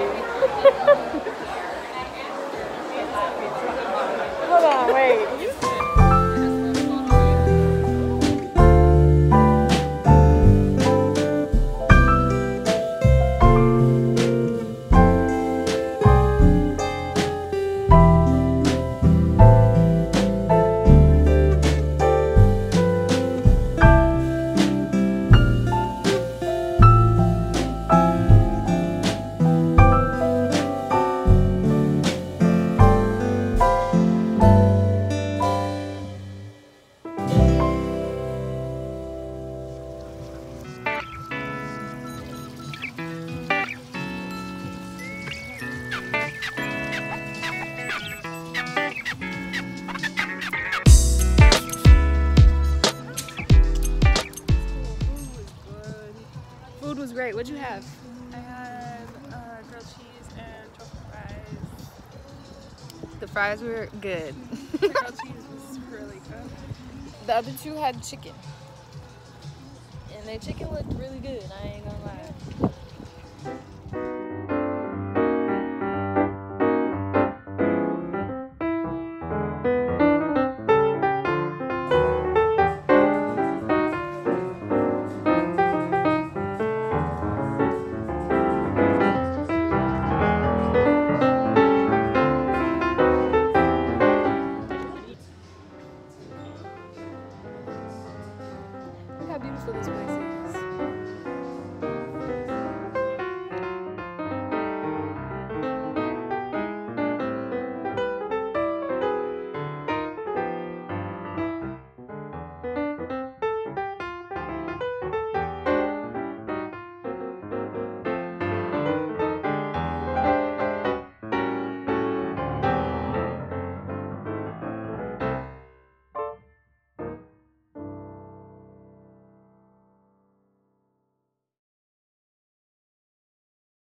Hold on, wait. Food was great. What'd you have? I had grilled cheese and truffle fries. The fries were good. The grilled cheese was really good. The other two had chicken. And their chicken looked really good, I ain't gonna lie.